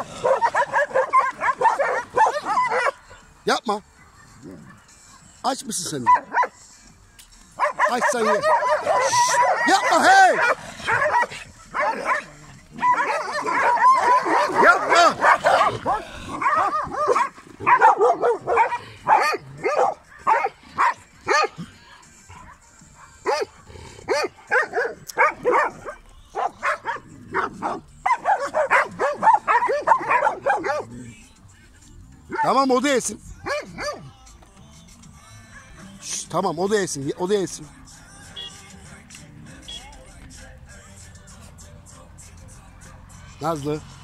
Yapma. Aç mısın sen? Açsan ye. Yapma hey. Yapma. Tamam, o da yesin. Şş, tamam, o da yesin. O da yesin. Nazlı.